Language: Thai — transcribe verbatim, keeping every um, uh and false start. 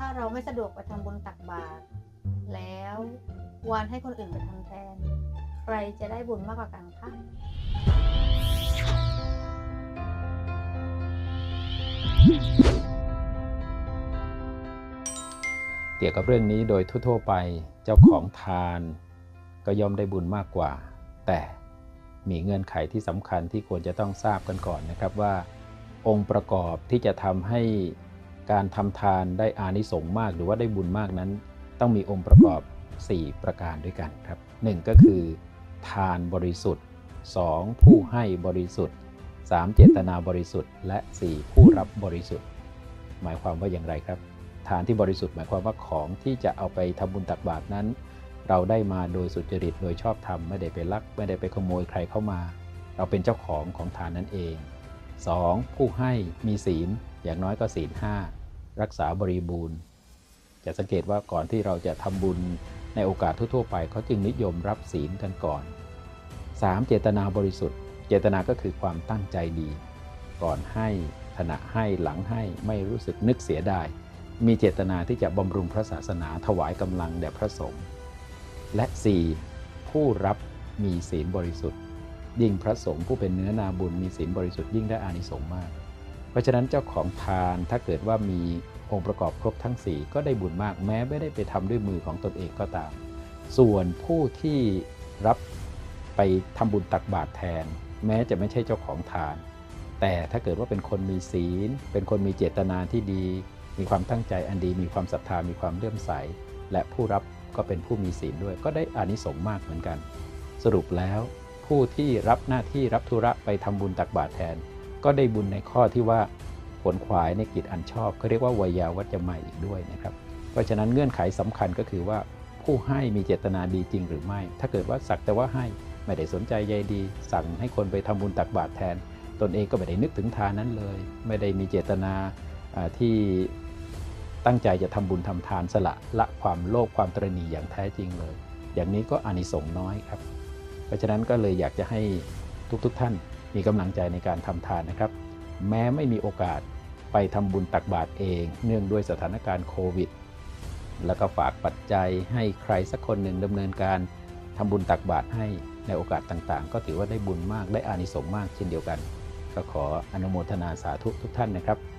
ถ้าเราไม่สะดวกไปทำบุญตักบาตรแล้ววานให้คนอื่นไปทำแทนใครจะได้บุญมากกว่ากันคะเกี่ยวกับเรื่องนี้โดยทั่วๆไปเจ้าของทานก็ย่อมได้บุญมากกว่าแต่มีเงื่อนไขที่สำคัญที่ควรจะต้องทราบกันก่อนนะครับว่าองค์ประกอบที่จะทำให้การทำทานได้อานิสงส์มากหรือว่าได้บุญมากนั้นต้องมีองค์ประกอบสี่ประการด้วยกันครับหนึ่งก็คือทานบริสุทธิ์สองผู้ให้บริสุทธิ์สามเจตนาบริสุทธิ์และสี่ผู้รับบริสุทธิ์หมายความว่าอย่างไรครับทานที่บริสุทธิ์หมายความว่าของที่จะเอาไปทำบุญตักบาตรนั้นเราได้มาโดยสุจริตโดยชอบธรรมไม่ได้ไปลักไม่ได้ไปขโมยใครเข้ามาเราเป็นเจ้าของของทานนั้นเองสองผู้ให้มีศีลอย่างน้อยก็ศีลห้ารักษาบริบูรณ์จะสังเกตว่าก่อนที่เราจะทำบุญในโอกาสทั่วๆไปเขาจึงนิยมรับศีลกันก่อนสามเจตนาบริสุทธิ์เจตนาก็คือความตั้งใจดีก่อนให้ขณะให้หลังให้ไม่รู้สึกนึกเสียดายมีเจตนาที่จะบำรุงพระศาสนาถวายกำลังแด่พระสงฆ์และสี่ผู้รับมีศีลบริสุทธิ์ยิ่งพระสงฆ์ผู้เป็นเนื้อนาบุญมีศีลบริสุทธิ์ยิ่งได้อานิสงส์มากเพราะฉะนั้นเจ้าของทานถ้าเกิดว่ามีองค์ประกอบครบทั้งสี่ก็ได้บุญมากแม้ไม่ได้ไปทำด้วยมือของตนเองก็ตามส่วนผู้ที่รับไปทำบุญตักบาตรแทนแม้จะไม่ใช่เจ้าของทานแต่ถ้าเกิดว่าเป็นคนมีศีลเป็นคนมีเจตนาที่ดีมีความตั้งใจอันดีมีความศรัทธามีความเลื่อมใสและผู้รับก็เป็นผู้มีศีลด้วยก็ได้อานิสงส์มากเหมือนกันสรุปแล้วผู้ที่รับหน้าที่รับธุระไปทำบุญตักบาตรแทนก็ได้บุญในข้อที่ว่าผลขวายในกิจอันชอบเขาเรียกว่าไวยาวัจจะใหม่อีกด้วยนะครับเพราะฉะนั้นเงื่อนไขสำคัญก็คือว่าผู้ให้มีเจตนาดีจริงหรือไม่ถ้าเกิดว่าสักแต่ว่าให้ไม่ได้สนใจใยดีสั่งให้คนไปทำบุญตักบาตรแทนตนเองก็ไม่ได้นึกถึงทานนั้นเลยไม่ได้มีเจตนาที่ตั้งใจจะทำบุญทำทานสละละความโลภความตระหนี่อย่างแท้จริงเลยอย่างนี้ก็อานิสงส์น้อยครับเพราะฉะนั้นก็เลยอยากจะให้ทุกๆท่านมีกำลังใจในการทำทานนะครับแม้ไม่มีโอกาสไปทำบุญตักบาตรเองเนื่องด้วยสถานการณ์โควิดแล้วก็ฝากปัจจัยให้ใครสักคนหนึ่งดำเนินการทำบุญตักบาตรให้ในโอกาสต่างๆก็ถือว่าได้บุญมากได้อานิสงส์มากเช่นเดียวกันก็ขออนุโมทนาสาธุทุกท่านนะครับ